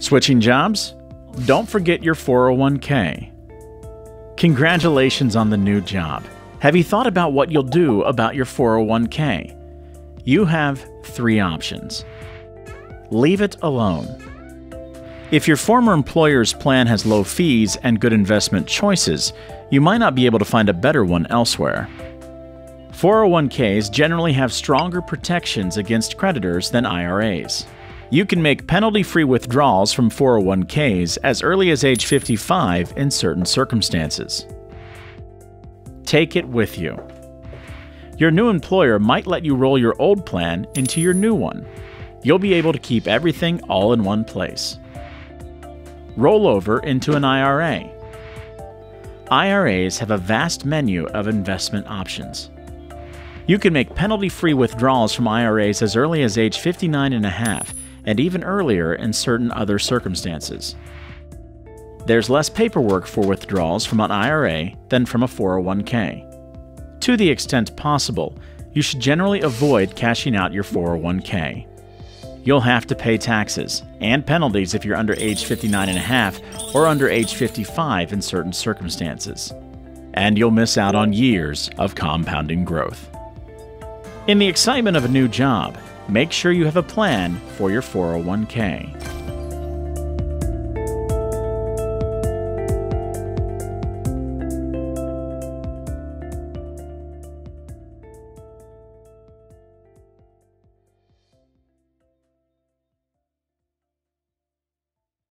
Switching jobs? Don't forget your 401k. Congratulations on the new job. Have you thought about what you'll do about your 401k? You have 3 options. Leave it alone. If your former employer's plan has low fees and good investment choices, you might not be able to find a better one elsewhere. 401ks generally have stronger protections against creditors than IRAs. You can make penalty-free withdrawals from 401ks as early as age 55 in certain circumstances. Take it with you. Your new employer might let you roll your old plan into your new one. You'll be able to keep everything all in one place. Roll over into an IRA. IRAs have a vast menu of investment options. You can make penalty-free withdrawals from IRAs as early as age 59 and a half, and even earlier in certain other circumstances. There's less paperwork for withdrawals from an IRA than from a 401k. To the extent possible, you should generally avoid cashing out your 401k. You'll have to pay taxes and penalties if you're under age 59 and a half or under age 55 in certain circumstances. And you'll miss out on years of compounding growth. In the excitement of a new job, make sure you have a plan for your 401k.